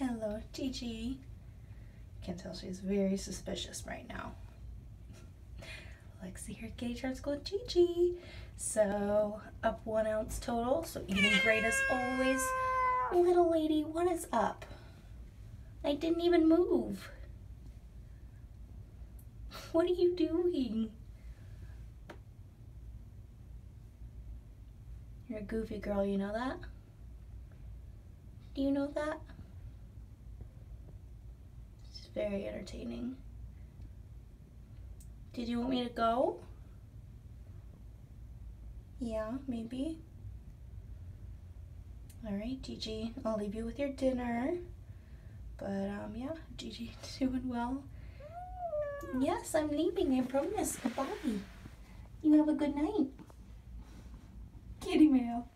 Hello, Gigi. Can tell she's very suspicious right now. Lexi here at Gauge Art School with Gigi. So, up 1 ounce total. So, eating great as always. Little lady, what is up? I didn't even move. What are you doing? You're a goofy girl, you know that? Do you know that? It's very entertaining. Did you want me to go? Yeah, maybe. Alright, Gigi, I'll leave you with your dinner. But, yeah, Gigi's doing well. Yes, I'm leaving, I promise. Goodbye. You have a good night. Kitty mail.